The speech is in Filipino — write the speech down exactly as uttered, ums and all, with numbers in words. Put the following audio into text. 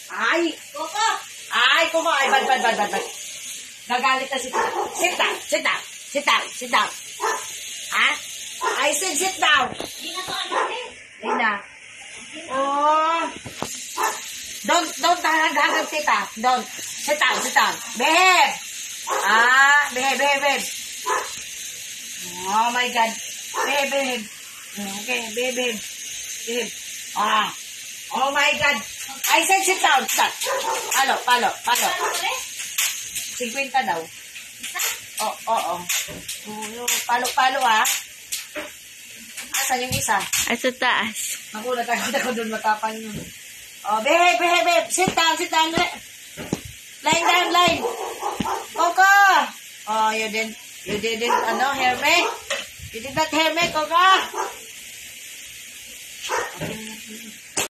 Ay! Coco! Ay, Coco! Ay, bad, bad, bad, bad, bad. Gagalit na si Tita. Sit down, sit down, sit down, sit down. Ha? I said sit down. Hindi na to alisin. Hindi na. Oh. Don't, don't hanggang Tita. Don't. Sit down, sit down. Behave. Ah, behave, behave, behave. Oh my God. Behave, behave. Okay, behave, behave. Behave. Ah. Oh my God. I said sit down. Sit down. Palo, palo, palo. fifty daw. Oo, oo. Oh, palo, palo ah. Asan yung isa? Ay, sa taas. Ako, nagkakita ko doon matapang yun. Oh, behave, behave, behave. Sit down, sit down. Line down, line. Coco! Oh, you didn't, you didn't, ano, hair me? You did not hair me, Coco?